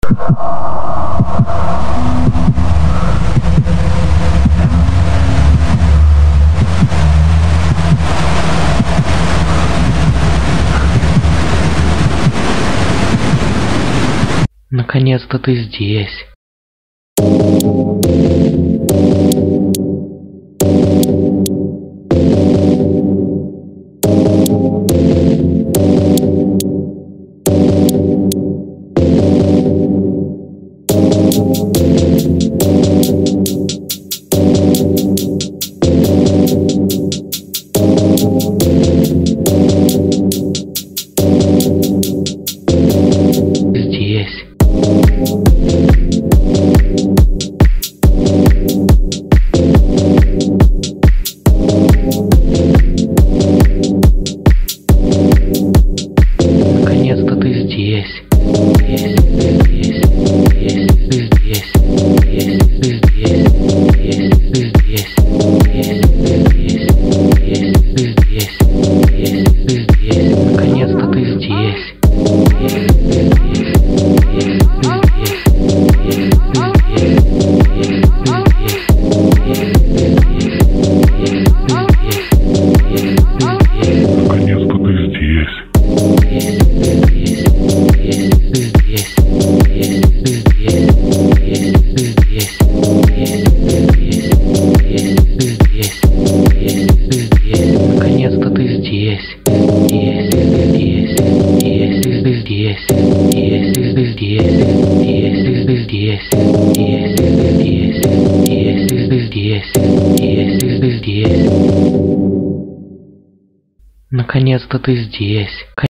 Наконец-то ты здесь. Здесь. Наконец-то ты здесь. Здесь, здесь, здесь, здесь, здесь, здесь, здесь, здесь, здесь, здесь, здесь, здесь. Наконец-то ты здесь. Наконец-то ты здесь. Здесь, здесь, здесь, здесь, здесь, здесь, здесь, здесь. Наконец-то ты здесь.